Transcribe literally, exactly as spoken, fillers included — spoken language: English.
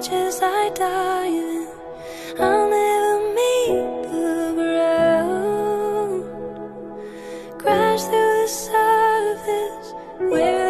much as I dive in, I'll never meet the ground. Crash through the surface where